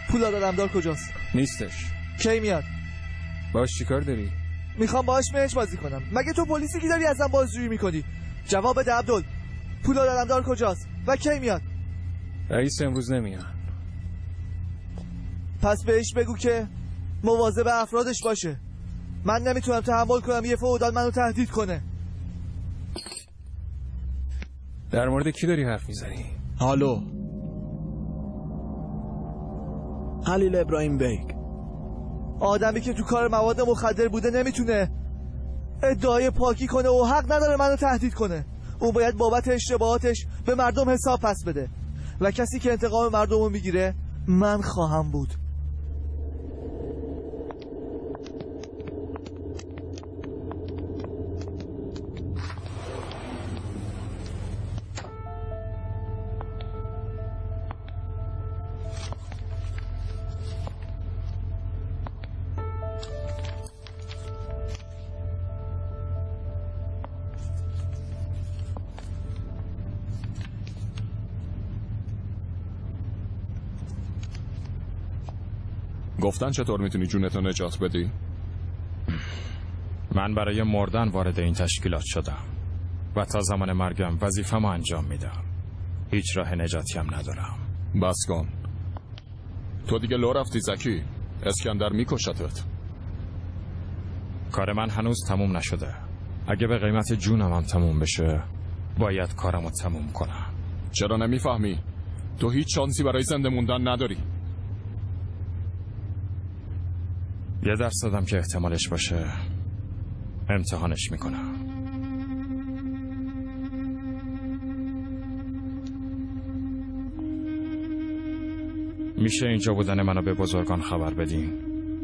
پولاد علمدار کجاست؟ نیستش. کی میاد؟ باش چیکار داری؟ میخوام باهاش مچ بازی کنم. مگه تو پلیسی که داری ازم بازجویی میکنی؟ جواب بده عبدال. پولاد علمدار کجاست و کی میاد؟ رئیس امروز نمیاد. پس بهش بگو که مواظب افرادش باشه. من نمیتونم تحمل کنم یه فئودال منو تهدید کنه. در مورد کی داری حرف میزنی؟ هالو، خلیل ابراهیم بیگ. آدمی که تو کار مواد مخدر بوده نمیتونه ادعای پاکی کنه و حق نداره منو تهدید کنه. اون باید بابت اشتباهاتش به مردم حساب پس بده و کسی که انتقام مردم رو میگیره من خواهم بود. گفتن چطور میتونی جونتو نجات بدی؟ من برای مردن وارد این تشکیلات شدم و تا زمان مرگم وظیفه‌مو انجام میدم. هیچ راه نجاتی هم ندارم. بس کن. تو دیگه لو رفتی زکی. اسکندر میکشتت. کار من هنوز تموم نشده. اگه به قیمت جونم هم تموم بشه باید کارمو تموم کنم. چرا نمیفهمی؟ تو هیچ شانسی برای زنده موندن نداری. 1% که احتمالش باشه امتحانش میکنم. میشه اینجا بودن منو به بزرگان خبر بدین؟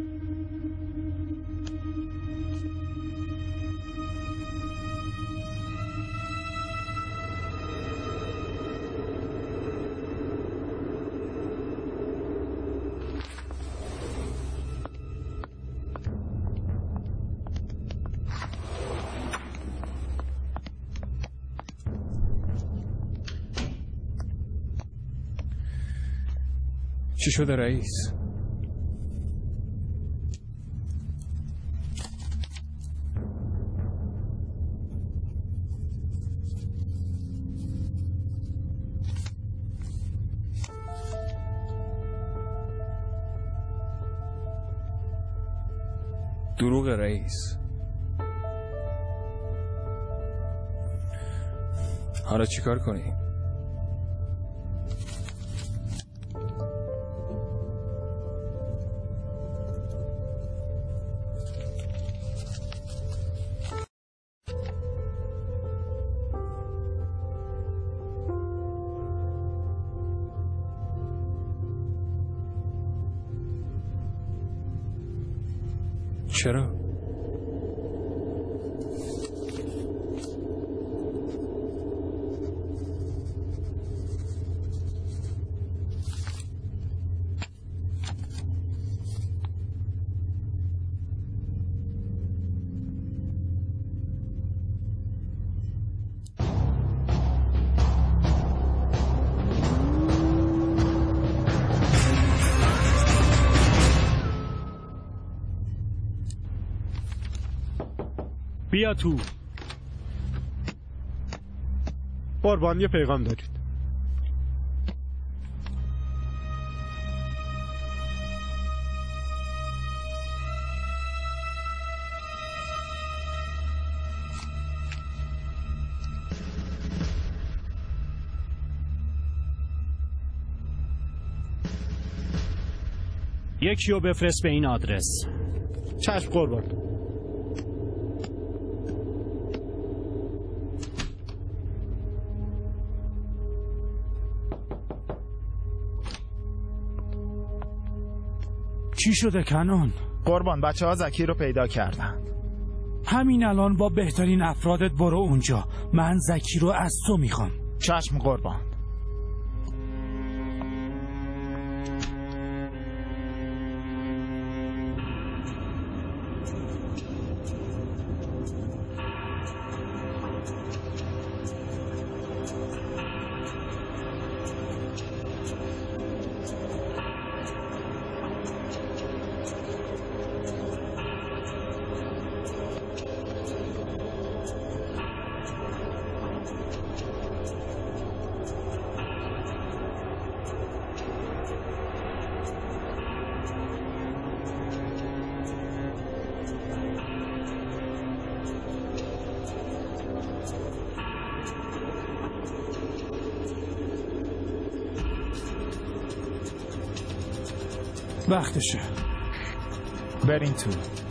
چی شده رئیس؟ دروغ رئیس. حالا چیکار کنی؟ چرا؟ بیا تو. قربان یه پیغام دارید. یکی رو بفرست به این آدرس. چشم قربان. چی شده کنون؟ قربان بچه ها زکی رو پیدا کردن. همین الان با بهترین افرادت برو اونجا. من زکی رو از تو میخوام. چشم قربان. وقتشه. برین تو.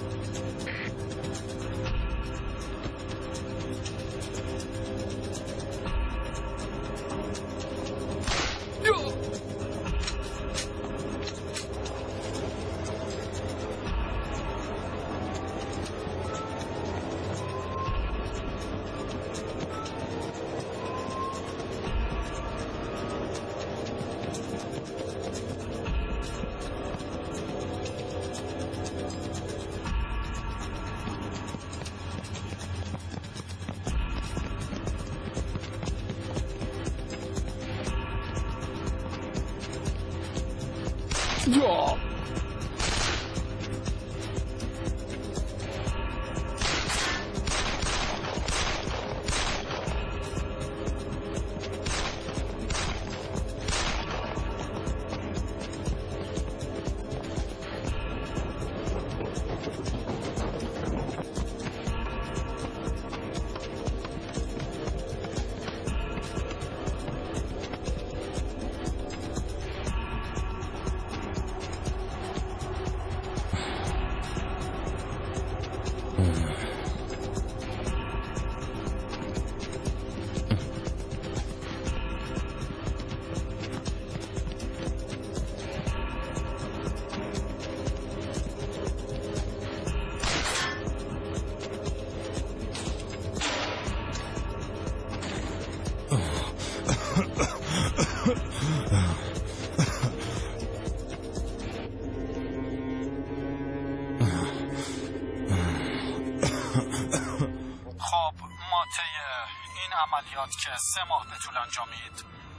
عملیات که 3 ماه به طول انجامید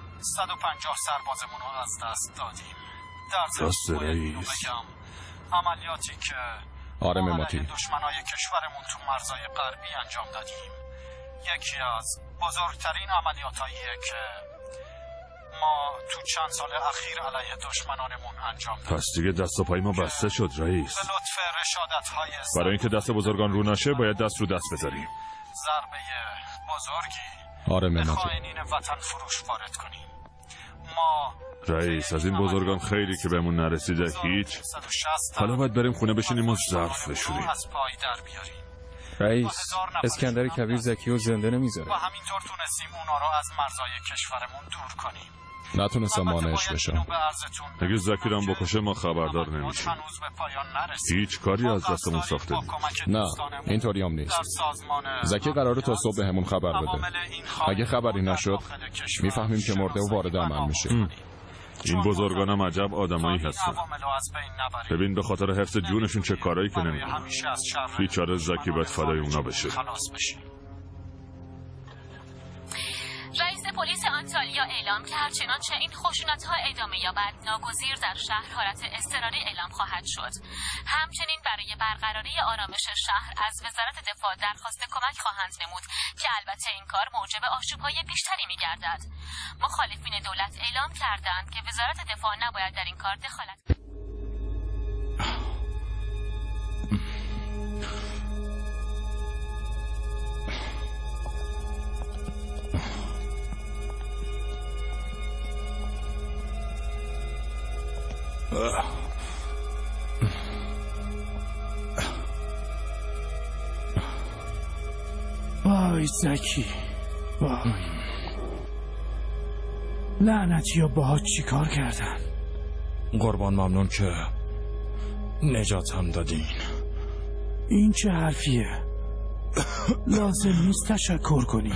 150 سربازمون رو از دست دادیم. در ضمن باید بگم عملیاتی که مماتی دشمنای کشورمون تو مرزای غربی انجام دادیم یکی از بزرگترین عملیاتاییه که ما تو چند سال اخیر علیه دشمنانمون انجام دادیم. پس دیگه دست و پای ما بسته شد رئیس. به لطف رشادت‌های برای اینکه دست بزرگان رو نشه باید دست رو دست بذاریم. ضربه بزرگی مماتی خائنین وطن فروش وارد کنیم. ما رئیس از این بزرگان خیلی که بهمون نرسیده هیچ. حالا باید بریم خونه بشینیم و ظرف بشوریم. از پای در بیاریم. رئیس اسکندر کبیر زکی و زنده نمیذاره. و همینطور تونستیم اونا رو از مرزای کشورمون دور کنیم. نتونستم مانعش بشم. اگه زکی رو هم بکشه ما خبردار نمیشیم. هیچ کاری از دستمون ساخته نیست. نه اینطوری هم نیست. زکی قراره تا صبح بهمون خبر بده. اگه خبری نشد میفهمیم که مرده و وارد عمل میشه. این بزرگانم عجب آدمایی هستن. ببین به خاطر حفظ جونشون چه کارایی که نمیکنن. بیچاره زکی باید فدای اونا بشه. رئیس پلیس آنتالیا اعلام کرد چنانچه این خشونت‌ها ادامه یابد ناگزیر در شهر حالت اضطراری اعلام خواهد شد. همچنین برای برقراری آرامش شهر از وزارت دفاع درخواست کمک خواهند نمود که البته این کار موجب آشوب‌های بیشتری می‌گردد. مخالفین دولت اعلام کردند که وزارت دفاع نباید در این کار دخالت کند. وای زکی وای لعنتی ها باهات چی کار کردن؟ قربان ممنون که نجاتم دادین. این چه حرفیه؟ لازم نیست تشکر کنی.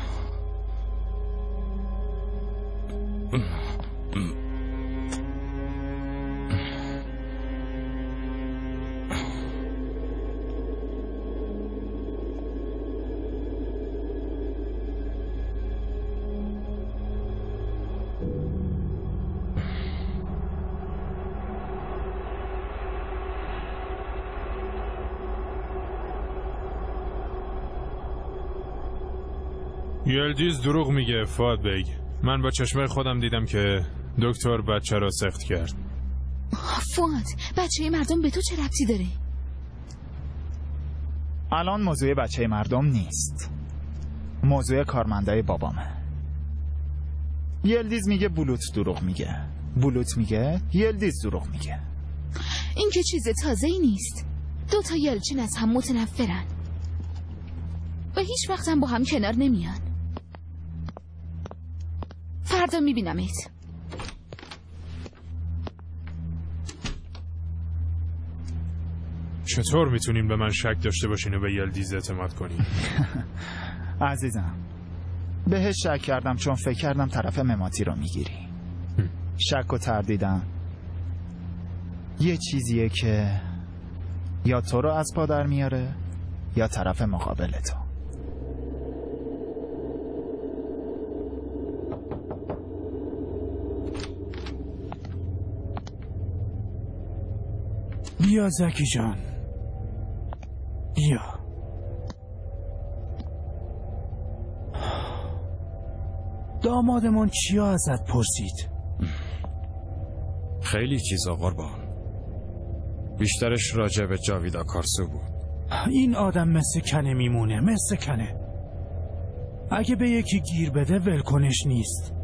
یلدیز دروغ میگه فؤاد بیگ. من با چشمای خودم دیدم که دکتر بچه را سخت کرد. فؤاد بچه مردم به تو چه ربطی داره؟ الان موضوع بچه مردم نیست، موضوع کارمندای بابامه. یلدیز میگه بلوت دروغ میگه، بلوت میگه یلدیز دروغ میگه. این که چیز تازه‌ای نیست. 2 تا یلچین از هم متنفرن و هیچ وقت هم با هم کنار نمیان. فردا میبینمت. چطور میتونین به من شک داشته باشین و به یلدیز اعتماد کنین؟ عزیزم بهش شک کردم چون فکر کردم طرف مماتی رو میگیری. شک و تردیدم یه چیزیه که یا تو رو از پا در میاره یا طرف مقابل تو. بیا زکی جان، بیا. دامادمون چیا ازت پرسید؟ خیلی چیزا قربان. بیشترش راجع به جاوید آکارسو بود. این آدم مثل کنه میمونه، مثل کنه. اگه به یکی گیر بده ولکنش نیست.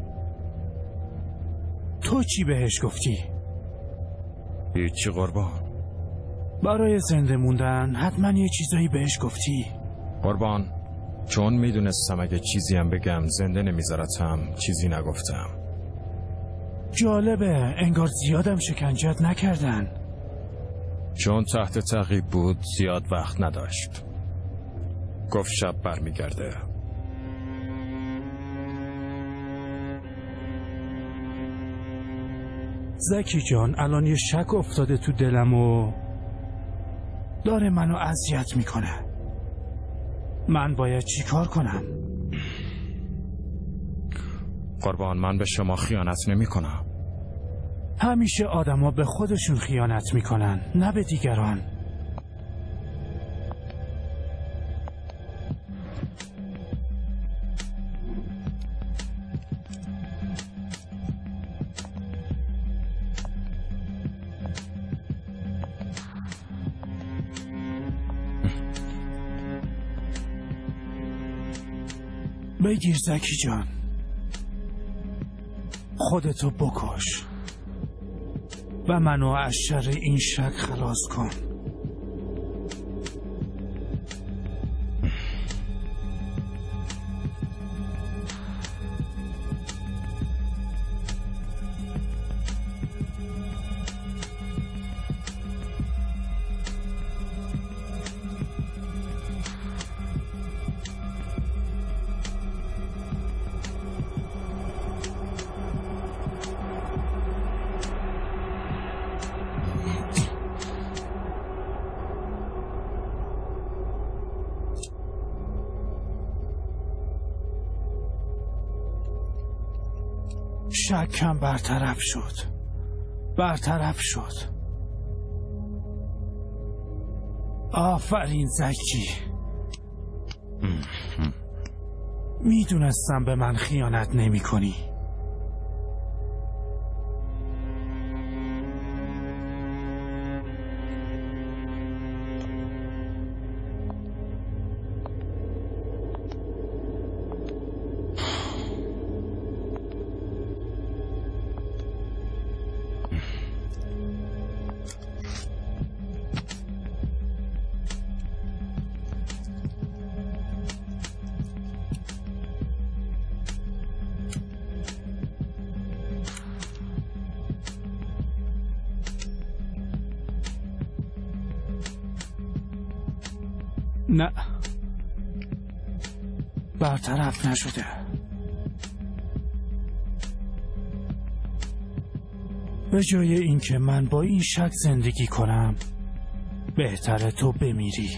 تو چی بهش گفتی؟ هیچی قربان. برای زنده موندن حتما یه چیزایی بهش گفتی. قربان چون میدونستم اگه چیزی هم بگم زنده نمیذارتم چیزی نگفتم. جالبه، انگار زیادم شکنجت نکردن. چون تحت تعقیب بود زیاد وقت نداشت. گفت شب برمیگرده. زکی جان الان یه شک افتاده تو دلم و داره منو اذیت میکنه. من باید چی کار کنم؟ قربان من به شما خیانت نمی کنم. همیشه آدما به خودشون خیانت میکنن، نه به دیگران. بگیر زکی جان، خودتو بکش و منو از شر این شک خلاص کن. شکم برطرف شد. آفرین زکی. میدونستم به من خیانت نمی کنی. نه، برطرف نشده. به جای اینکه من با این شک زندگی کنم بهتره تو بمیری.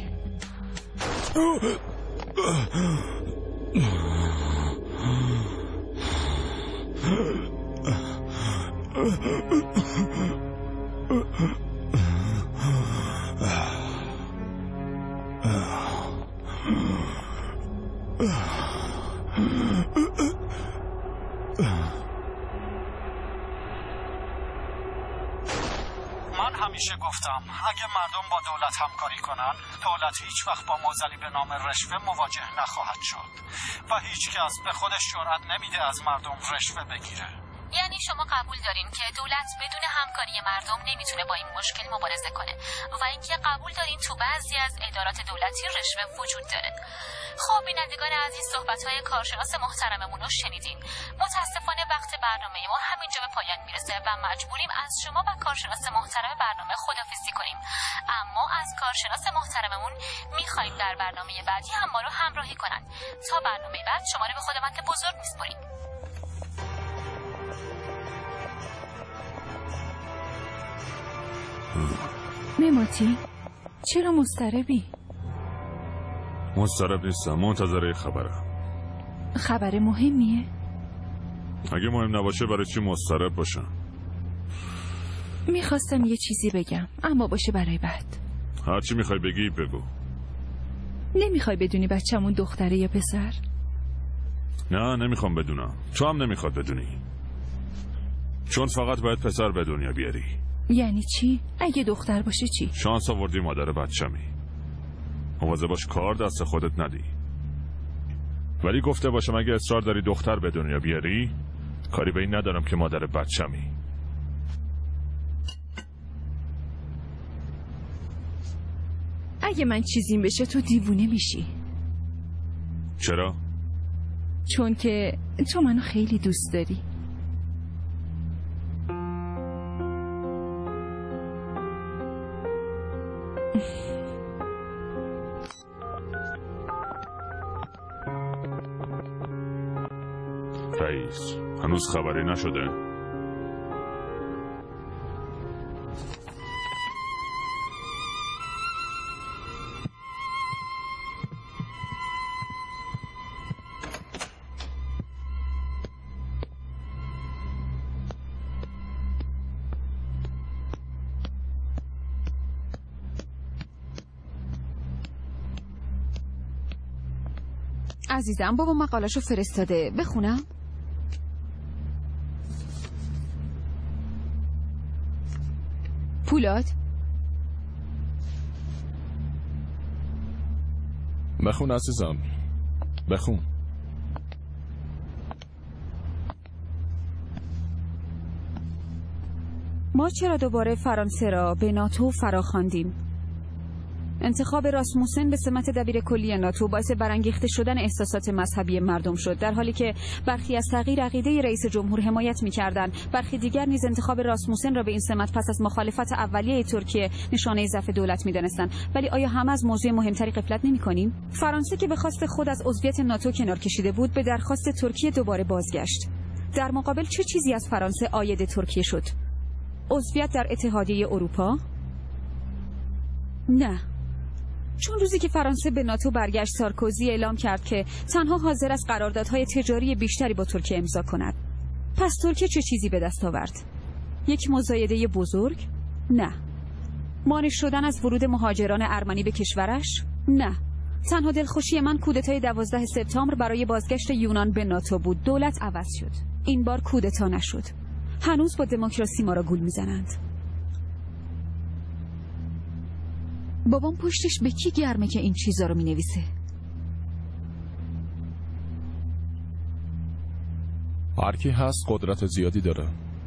من همیشه گفتم اگه مردم با دولت همکاری کنن، دولت هیچ وقت با معضلی به نام رشوه مواجه نخواهد شد و هیچ کس به خودش جرئت نمیده از مردم رشوه بگیره. یعنی شما قبول دارین که دولت بدون همکاری مردم نمیتونه با این مشکل مبارزه کنه و اینکه قبول دارین تو بعضی از ادارات دولتی رشوه وجود داره. خب بینندگان عزیز، صحبت‌های کارشناس محترممون رو شنیدین. متاسفانه وقت برنامه ما همینجا به پایان میرسه و مجبوریم از شما و کارشناس محترم برنامه خداحافظی کنیم. اما از کارشناس محترممون میخوایم در برنامه بعدی هم ما رو همراهی کنن. تا برنامه بعد شما رو به خداوند بزرگ میسپاریم. مماتی چرا مضطربی؟ مضطرب نیستم، منتظر خبرم. خبر مهمیه؟ اگه مهم نباشه برای چی مضطرب باشم؟ میخواستم یه چیزی بگم اما باشه برای بعد. هرچی میخوای بگی بگو. نمیخوای بدونی بچه‌مون دختره یا پسر؟ نه نمیخوام بدونم. تو هم نمیخواد بدونی. چون فقط باید پسر به دنیا بیاری. یعنی چی؟ اگه دختر باشه چی؟ شانس آوردی مادر بچمی. مواظب باش کار دست خودت ندی. ولی گفته باشم اگه اصرار داری دختر به دنیا بیاری، کاری به این ندارم که مادر بچمی. اگه من چیزیم بشه تو دیوونه میشی. چرا؟ چون که تو منو خیلی دوست داری. رئیس هنوز خبری نشده؟ عزیزم بابا مقاله‌شو فرستاده، بخونم؟ پولاد بخون عزیزم، بخون. ما چرا دوباره فرانسه را به ناتو فراخواندیم؟ انتخاب راسموسن به سمت دبیر کلی ناتو باعث برانگیخته شدن احساسات مذهبی مردم شد، در حالی که برخی از تغییر عقیده رئیس جمهور حمایت می‌کردند. برخی دیگر نیز انتخاب راسموسن را به این سمت پس از مخالفت اولیه ترکیه نشانه ضعف دولت می‌دانستند. ولی آیا همه از موضوع مهمتری غفلت نمی‌کنیم؟ فرانسه که به خواست خود از عضویت ناتو کنار کشیده بود، به درخواست ترکیه دوباره بازگشت. در مقابل چه چیزی از فرانسه عاید ترکیه شد؟ عضویت در اتحادیه اروپا؟ نه. چون روزی که فرانسه به ناتو برگشت، سارکوزی اعلام کرد که تنها حاضر است قراردادهای تجاری بیشتری با ترکیه امضا کند. پس ترکیه چه چیزی به دست آورد؟ یک مزایده بزرگ؟ نه. مانع شدن از ورود مهاجران ارمنی به کشورش؟ نه. تنها دلخوشی من کودتای 12 سپتامبر برای بازگشت یونان به ناتو بود. دولت عوض شد. این بار کودتا نشد. هنوز با دموکراسی ما را گول میزنند. بابام پشتش به کی گرمه که این چیزا رو مینویسه؟ هر کی هست قدرت زیادی داره.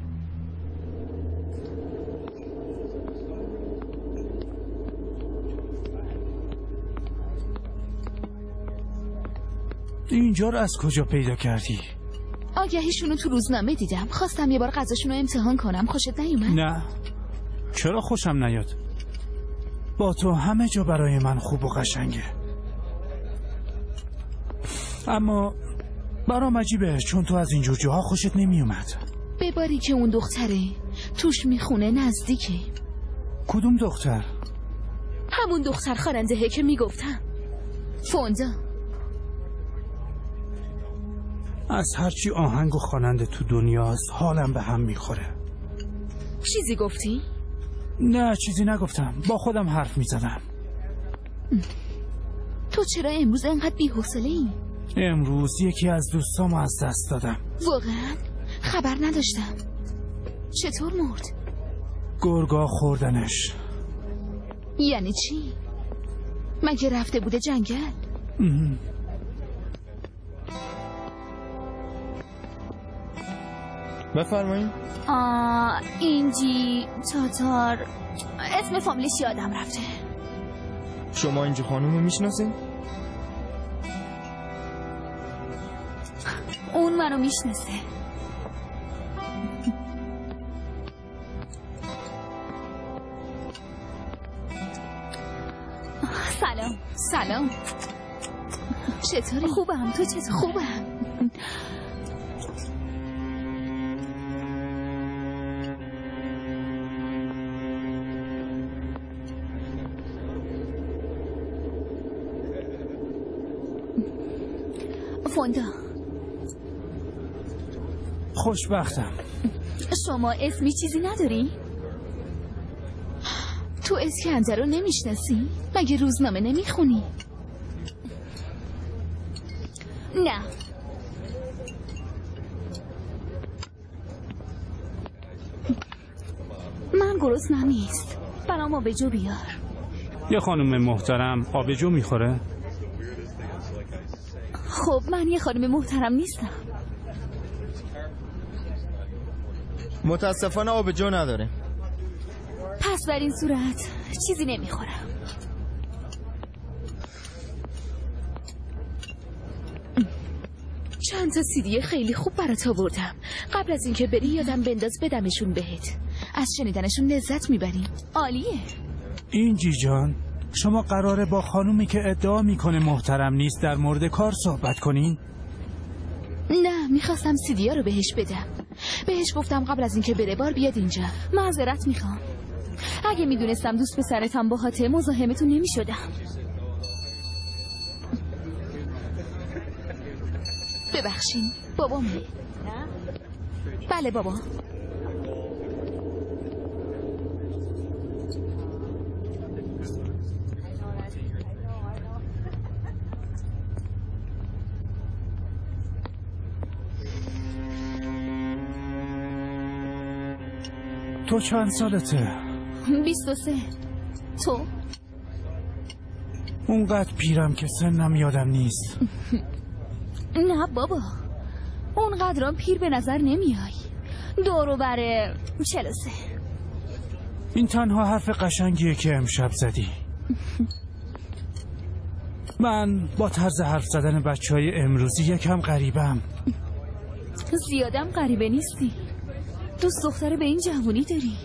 اینجا رو از کجا پیدا کردی؟ آگهیشونو تو روزنامه دیدم. خواستم یه بار غذاشونو امتحان کنم. خوشت نیومد؟ نه. چرا خوشم نیاد؟ با تو همه جا برای من خوب و قشنگه. اما برام عجیبه چون تو از اینجور جاها خوشت نمیومد. بباری که اون دختره توش میخونه نزدیکه. کدوم دختر؟ همون دختر خواننده‌ای که میگفتم، فوندا. از هرچی آهنگ و خواننده تو دنیاست حالم به هم میخوره. چیزی گفتی؟ نه چیزی نگفتم، با خودم حرف میزدم. تو چرا امروز انقدر بی‌حوصله‌ای؟ امروز یکی از دوستامو از دست دادم. واقعا؟ خبر نداشتم. چطور مرد؟ گرگا خوردنش. یعنی چی؟ مگه رفته بوده جنگل؟ بفرمایید. اینجی تاتار، اسم فامیلش یادم رفته. شما اینجی خانومو میشناسین؟ اون منو میشناسه. سلام. چطوری؟ خوبم. تو چطور؟ خوبم. فوندا. خوشبختم. شما اسمی چیزی نداری؟ تو اسکندر رو نمیشناسی؟ مگه روزنامه نمیخونی؟ نه. من گرسنم نیست. برام آبجو بیار. یه خانم محترم آبجو میخوره؟ خب من یه خانم محترم نیستم. متاسفانه آبجو نداره. پس بر این صورت چیزی نمیخورم. چند تا سیدی خیلی خوب برات آوردم. قبل از اینکه بری یادم بنداز بدمشون بهت. از شنیدنشون لذت میبریم. عالیه. اینجی جان، شما قراره با خانومی که ادعا میکنه محترم نیست در مورد کار صحبت کنین؟ نه، میخواستم سیدی ها رو بهش بدم. بهش گفتم قبل از اینکه بره بار بیاد اینجا. معذرت میخوام. اگه میدونستم دوست پسرتم باهاته مزاحمتون نمیشدم. ببخشین. بابامه. بله بابا. تو چند سالته؟ 23. تو؟ اونقدر پیرم که سنم یادم نیست. نه بابا، اونقدرام پیر به نظر نمیای. دورو بره 43. این تنها حرف قشنگیه که امشب زدی. من با طرز حرف زدن بچهای امروزی یکم غریبم. زیادم غریبه نیستی. دوست دختره به این جوونی داری؟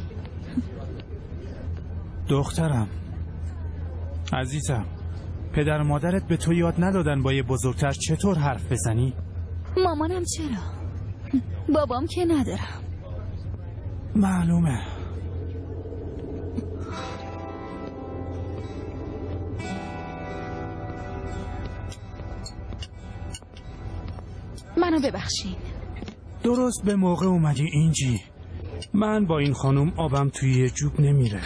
دخترم عزیزم، پدر و مادرت به تو یاد ندادن با یه بزرگتر چطور حرف بزنی؟ مامانم چرا؟ بابام که ندارم. معلومه. منو ببخشین. درست به موقع اومدی اینجی. من با این خانم آبم توی یه جوب نمیره.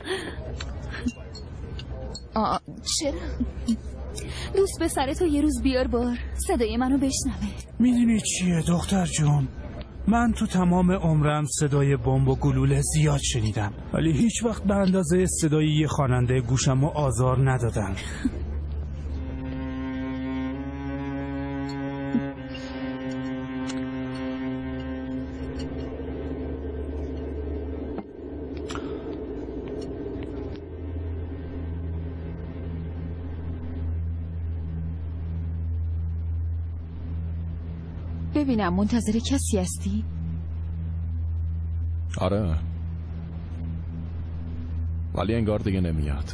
چرا؟ دوست به سرتو یه روز بیار بار صدای منو بشنوه. میدونی چیه دختر جون؟ من تو تمام عمرم صدای بمب و گلوله زیاد شنیدم، ولی هیچ وقت به اندازه صدای یه خواننده گوشمو آزار ندادن. ببینم منتظر کسی هستی؟ آره، ولی انگار دیگه نمیاد.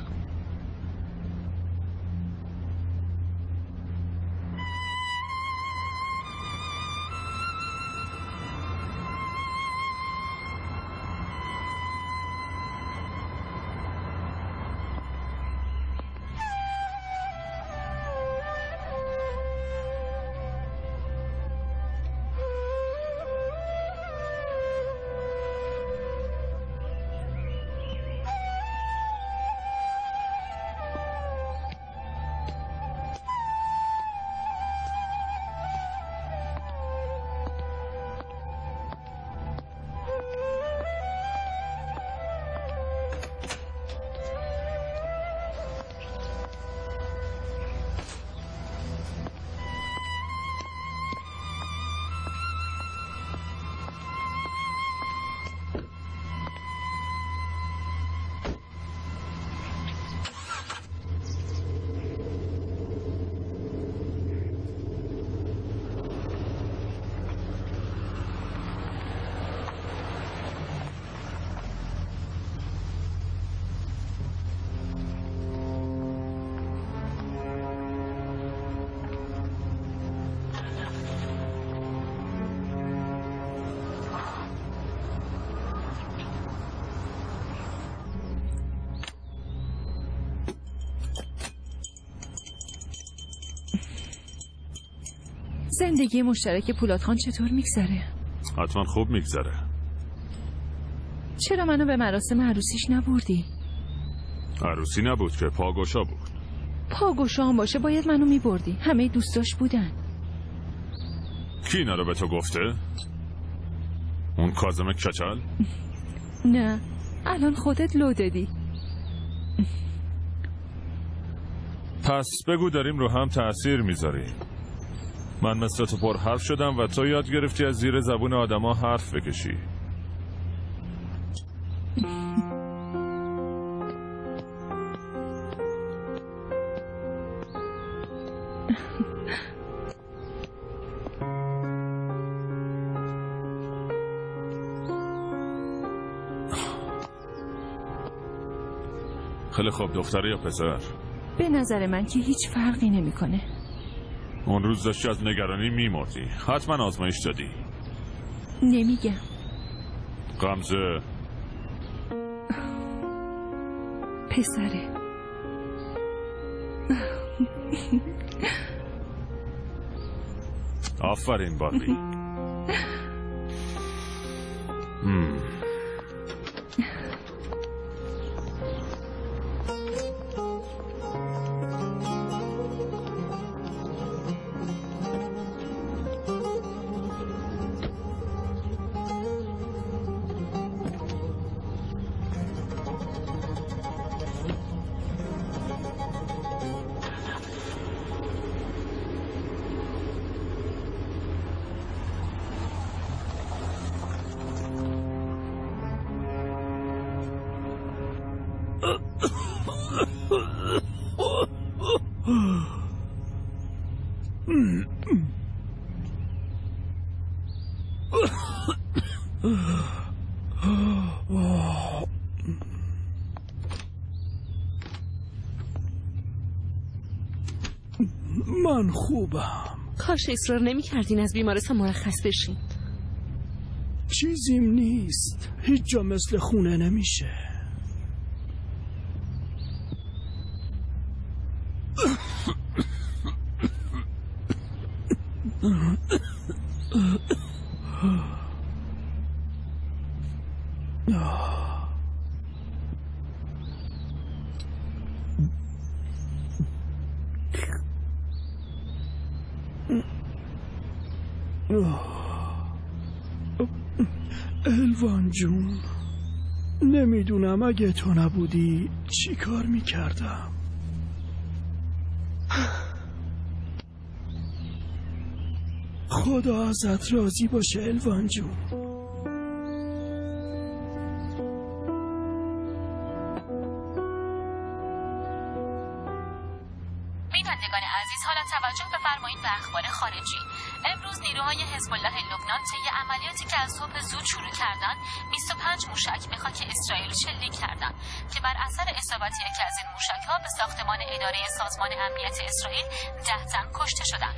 زندگی مشترک پولادخان چطور میگذره؟ حتما خوب میگذره. چرا منو به مراسم عروسیش نبردی؟ عروسی نبود که، پاگوشا بود. پاگوشا هم باشه باید منو میبردی. همه دوستاش بودن. کی اینا رو به تو گفته؟ اون کاظم کچل؟ نه، الان خودت لو دادی. پس بگو داریم رو هم تأثیر میذاریم. من مثل تو پر حرف شدم و تو یاد گرفتی از زیر زبون آدما حرف بکشی. خیلی خوب. دختره یا پسر؟ به نظر من که هیچ فرقی نمیکنه. اون روز داشتی از نگرانی میمردی. حتما آزمایش دادی. نمیگم. غمزه پسره. آفرین باربی. من خوبم. کاش اصرار نمی کردین از بیمارستان مرخص بشین. چیزیم نیست. هیچ جا مثل خونه نمیشه. الوان جون، نمیدونم اگه تو نبودی چی کار میکردم. خدا ازت راضی باشه الوان جون. بینندگان عزیز، حالا توجه بفرمایید به اخبار خارجی. امروز نیروهای حزب الله لبنان طی عملیاتی که از صبح زود شروع کردند 25 موشک به خاک اسرائیل شلیک کردند که بر اثر اصابت یکی از این موشک‌ها به ساختمان اداره سازمان امنیت اسرائیل 10 تن کشته شدند.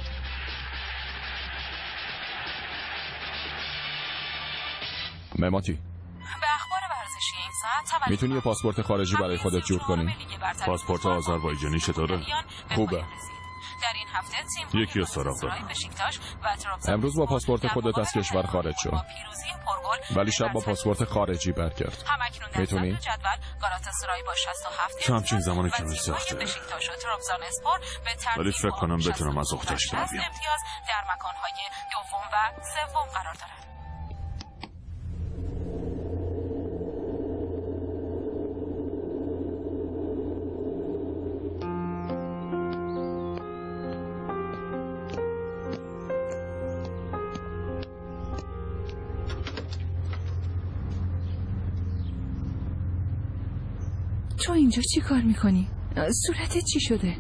مماتی، به اخبار ورزشی این ساعت میتونی یه پاسپورت خارجی برای خودت جور کنی؟ پاسپورت آذربایجانی چطوره؟ خوبه. در این هفته تیم یکی رو سراغ دارم. امروز با پاسپورت خودت از کشور خارج شو، ولی شب با پاسپورت خارجی برگرد. میتونی؟ تو همچین زمانی که می ساخته، ولی فکر کنم بتونم از اختش در بیام. در مکانهای دوم و سوم قرار دارد. تو اینجا چی کار میکنی؟ صورتت چی شده؟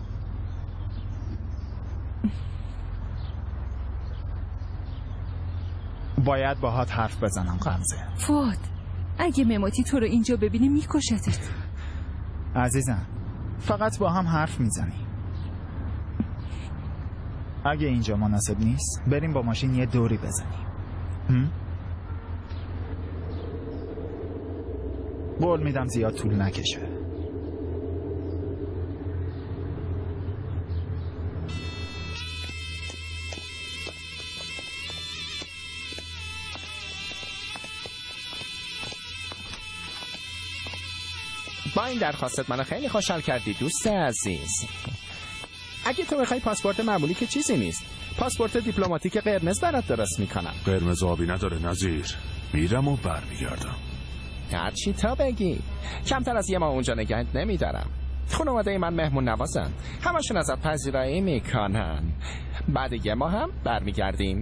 باید باهات حرف بزنم غمزه. فواد، اگه مماتی تو رو اینجا ببینه میکشتت. عزیزم، فقط با هم حرف میزنی. اگه اینجا مناسب نیست بریم با ماشین یه دوری بزنیم. قول میدم زیاد طول نکشه. با این درخواست منو خیلی خوشحال کردی دوست عزیز. اگه تو بخوای پاسپورت معمولی که چیزی نیست، پاسپورت دیپلماتیک قرمز برات درست میکنم. قرمز آبی نداره نظیر، میرم و برمیگردم. هرچی تا بگی. کمتر از 1 ماه اونجا نگهت نمیدارم. خانواده من مهمون نوازن، همشون ازت پذیرایی میکنن. بعد 1 ماه هم برمیگردیم.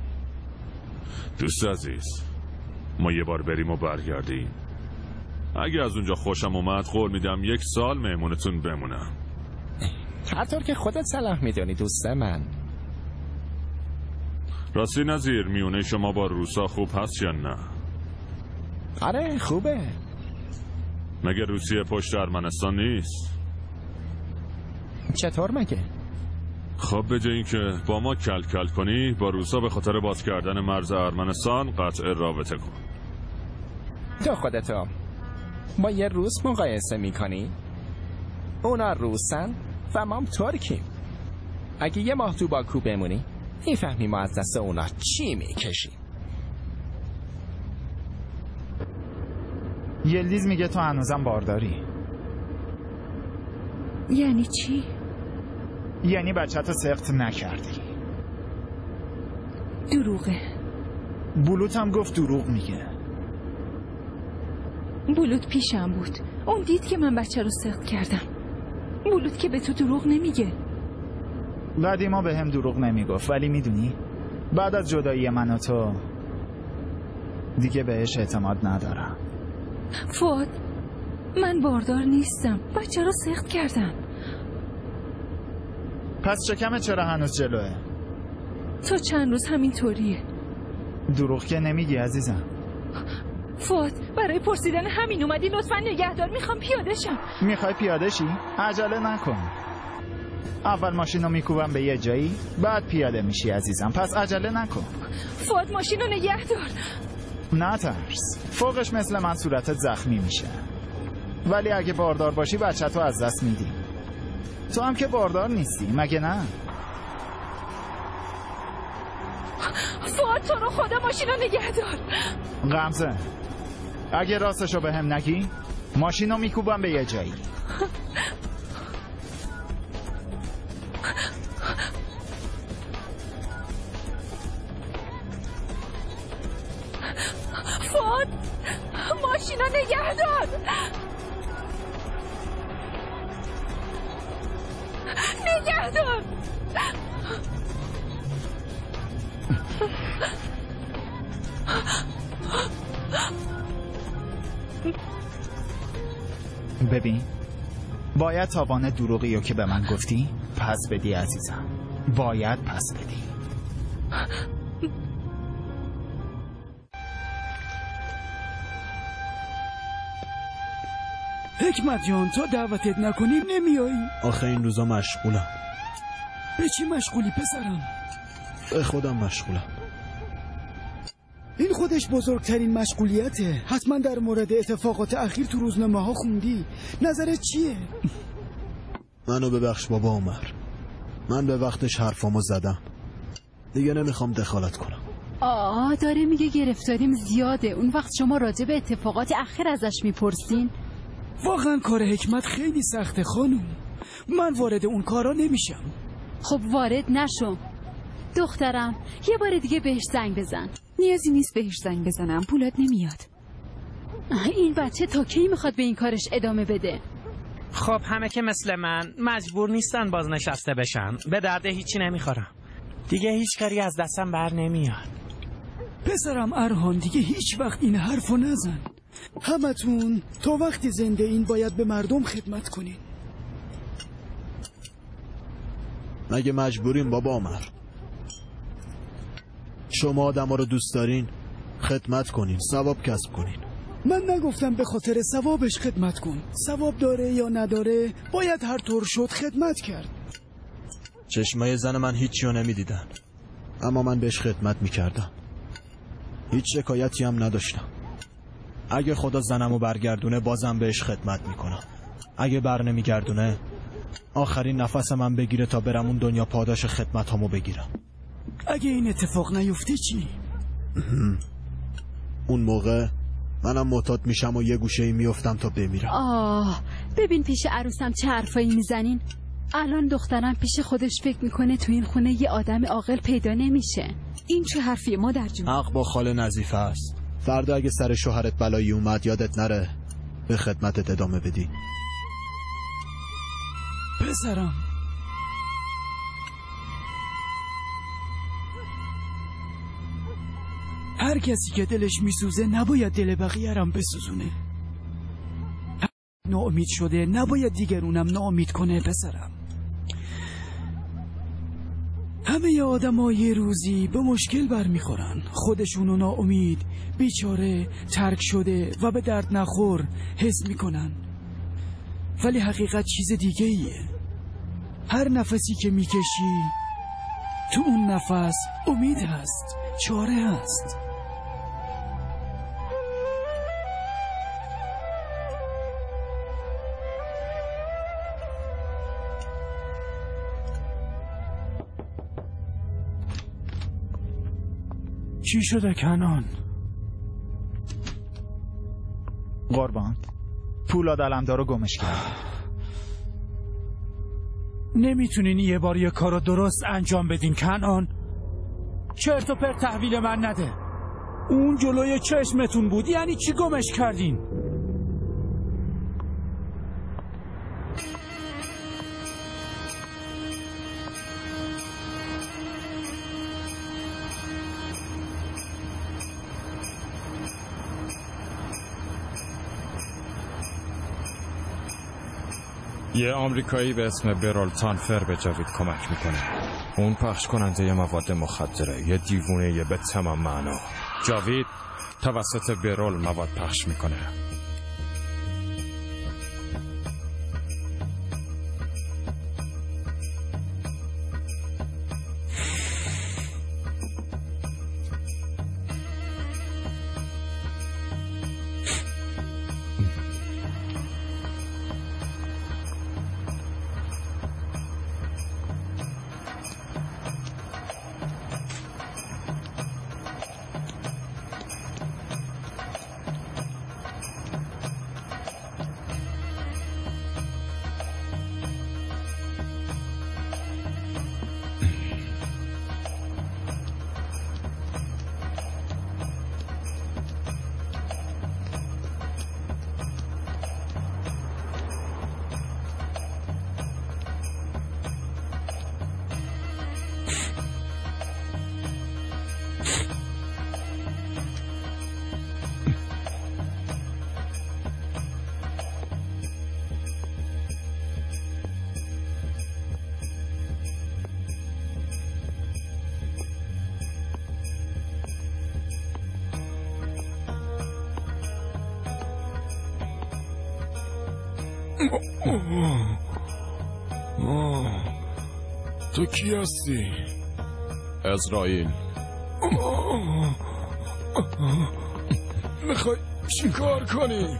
دوست عزیز، ما یه بار بریم و برگردیم. اگه از اونجا خوشم اومد قول میدم 1 سال مهمونتون بمونم. هر طور که خودت صلاح میدونی دوست من. راستی نظیر، میونه شما با روسا خوب هست یا نه؟ آره خوبه. مگه روسیه پشت ارمنستان نیست؟ چطور مگه؟ خب به جای اینکه با ما کل کل کنی، با روسا به خاطر باز کردن مرز ارمنستان قطع رابطه کن. تو خودتو با یه روس مقایسه میکنی؟ اونا روسن و ما هم ترکیم. اگه 1 ماه تو باکو بمونی میفهمی ما از دست اونا چی میکشیم. یلدیز میگه تو هنوزم بارداری. یعنی چی؟ یعنی بچه‌تو سخت نکردی. دروغه. بلوت هم گفت دروغ میگه. بلوت پیشم بود. اون دید که من بچه رو سخت کردم. بلوت که به تو دروغ نمیگه. قدیما به هم دروغ نمیگفت، ولی میدونی بعد از جدایی من و تو دیگه بهش اعتماد ندارم. فواد، من باردار نیستم. بچه رو سخت کردم. پس شکمت چرا هنوز جلوه؟ تا چند روز همینطوریه. دروغ که نمیگی عزیزم. فواد، برای پرسیدن همین اومدی؟ لطفا نگهدار، میخوام پیاده شم. میخوای پیاده شی؟ عجله نکن. اول ماشین رو میکوبم به یه جایی، بعد پیاده میشی عزیزم. پس عجله نکن. فواد، ماشین رو نگهدار. نترس، فوقش مثل من صورتت زخمی میشه. ولی اگه باردار باشی بچه تو از دست میدی. تو هم که باردار نیستی مگه نه؟ فواد، تو رو خدا ماشین رو نگهدار. غمزه، اگه راستشو به هم نگی ماشین رو میکوبم به یه جایی. فواد، ماشین رو نگهدار. نگهدار. ببین، باید تاوان دروغی رو که به من گفتی پس بدی عزیزم. باید پس بدی. حکمت جان، تا دعوتت نکنیم نمیایی. آخه این روزا مشغولم. به چی مشغولی پسرم؟ به خودم مشغولم. این خودش بزرگترین مشغولیته. حتما در مورد اتفاقات اخیر تو روزنامه ها خوندی. نظرت چیه؟ منو ببخش بابا عمر، من به وقتش حرفامو زدم. دیگه نمیخوام دخالت کنم. داره میگه گرفتاریم زیاده. اون وقت شما راجع به اتفاقات اخیر ازش میپرسین؟ واقعا کار حکمت خیلی سخته خانوم. من وارد اون کارا نمیشم. خب وارد نشو دخترم. یه بار دیگه بهش زنگ بزن. نیازی نیست بهش زنگ بزنم، پولاد نمیاد. این بچه تا کی میخواد به این کارش ادامه بده؟ خب همه که مثل من مجبور نیستن بازنشسته بشن. به درد هیچی نمیخورم. دیگه هیچ کاری از دستم بر نمیاد. پسرم ارهان، دیگه هیچ وقت این حرفو نزن. همتون تا وقتی زنده این باید به مردم خدمت کنین. مگه مجبوریم بابا عمر؟ شما آدم ها رو دوست دارین خدمت کنین، ثواب کسب کنین. من نگفتم به خاطر ثوابش خدمت کن. ثواب داره یا نداره باید هر طور شد خدمت کرد. چشمای زن من هیچی رو نمیدیدن، اما من بهش خدمت میکردم. هیچ شکایتی هم نداشتم. اگه خدا زنمو برگردونه بازم بهش خدمت میکنم. اگه بر نمیگردونه آخرین نفس من بگیره تا برم اون دنیا پاداش خدمتامو بگیرم. اگه این اتفاق نیفته چی؟ اون موقع منم معتاد میشم و یه گوشه ای میافتم تا بمیرم. ببین پیش عروسم چه حرفایی میزنین. الان دخترم پیش خودش فکر میکنه تو این خونه یه آدم عاقل پیدا نمیشه. این چه حرفیه مادر جون؟ حق با خاله نظیفه است. فردا اگه سر شوهرت بلایی اومد یادت نره به خدمتت ادامه بدی. پسرم هر کسی که دلش میسوزه نباید دل بقیه رم بسوزونه. ناامید شده نباید دیگرونم ناامید کنه. پسرم همه آدم ها یه روزی به مشکل برمیخورن، خودشونو ناامید، بیچاره، ترک شده و به درد نخور حس میکنن. ولی حقیقت چیز دیگه ایه. هر نفسی که میکشی تو اون نفس امید هست، چاره هست. چی شده کنان؟ قربان پولاد علمدارو گمش کرد. نمیتونین یه بار یه کارو درست انجام بدین کنان؟ چرت و پرت تحویل من نده. اون جلوی چشمتون بود، یعنی چی گمش کردین؟ یه آمریکایی به اسم برول تانفر به جاوید کمک میکنه. اون پخش کننده یه مواد مخدره، یه دیوونه یه به تمام معنا. جاوید توسط برول مواد پخش میکنه. تو کی هستی؟ اسرائیل. میخوای چیکار کنی؟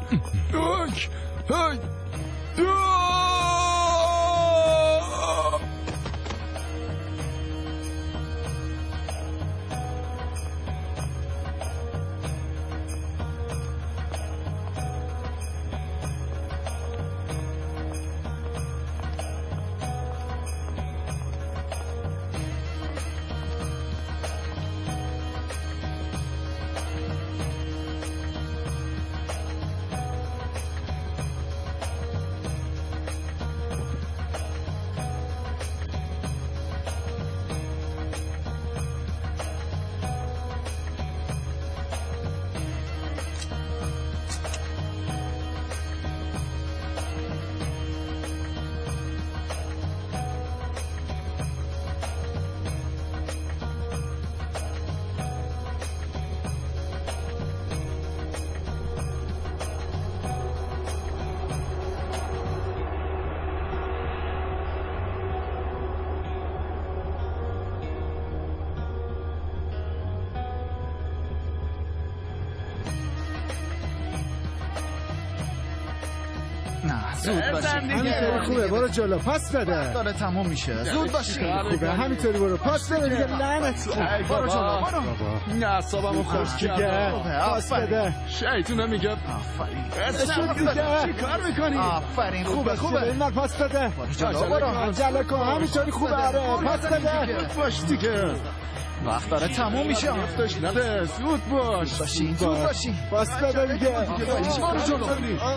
زود باشی. همینطوری خوبه، برو جلو، پاس بده. داره تموم میشه. زود باشی. خوبه، همینطوری برو، پاس بده دیگه. لعنتی. برو جلو، برو. اعصابمو خوش دیگه. پاس بده. شیطونه میگه اشون دیگه. چی کار میکنی؟ آفرین، خوبه. این پاس بده. برو، عجله کن. همینطوری خوبه. آره، پاس بده. زود باش دیگه. وقت داره تموم میشه. زود باش. زود باشی. پاس بده دیگه. برو جلو.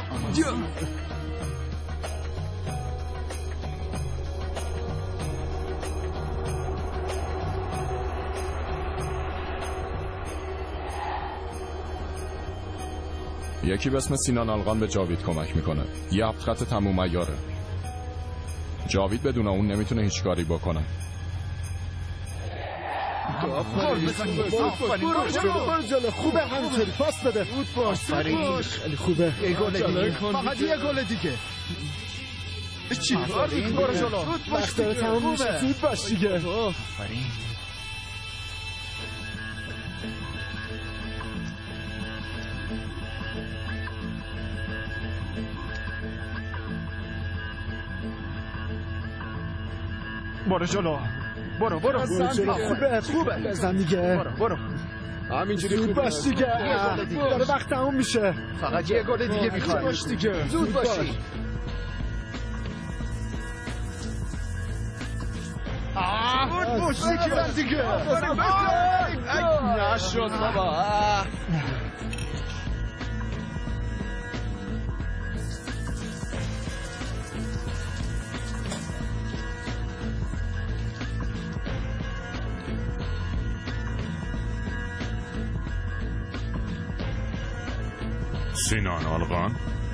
یکی به اسم سینان آلغان به جاوید کمک میکنه. یه هفت خط تموم عیاره. جاوید بدون اون نمیتونه هیچ کاری بکنه. برو جلو. خوبه، همینطوری پاس بده. خیلی خوبه. یه گل دیگه. فقط یه گل دیگه. چی کار میکنی؟ برو جلو. وقت داره تموم میشه. زود باش دیگه. آفرین. برو جلو. برو خوبه. بزن دیگه. برو. همینجوری زود باش دیگه. داره وقت تموم میشه. فقط یه گل دیگه میخوای. باش دیگه. زود باشی. زود باشی دیگه. نشد بابا. سینان آلغان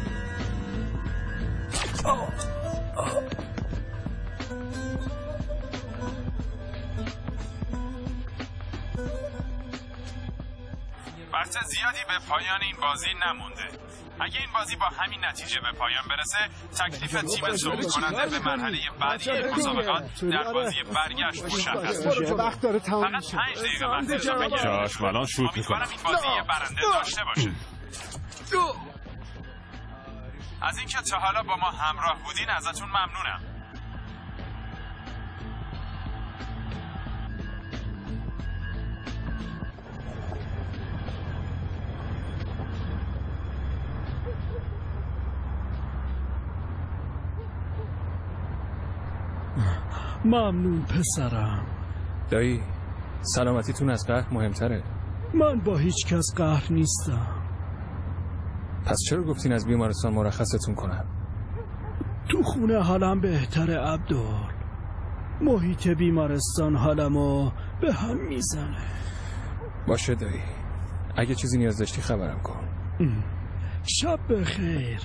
وقت زیادی به پایان این بازی نمونده. اگه این بازی با همین نتیجه به پایان برسه، تکلیف تیم صعود کننده به مرحله بعدی مسابقات در بازی برگشت مشخص میشه. وقت داره تموم فقط 5 دقیقه وقت اضافه گرفتم. چشم الان شوت میکنم. امیدوارم این بازی یه برنده داشته باشه. از اینکه تا حالا با ما همراه بودین ازتون ممنونم. ممنون پسرم. دایی سلامتیتون از قهر مهمتره. من با هیچ کس قهر نیستم. پس چرا گفتین از بیمارستان مرخصتون کنم؟ تو خونه حالم بهتره عبدال. محیط بیمارستان حالمو به هم میزنه. باشه دایی، اگه چیزی نیاز داشتی خبرم کن. شب بخیر.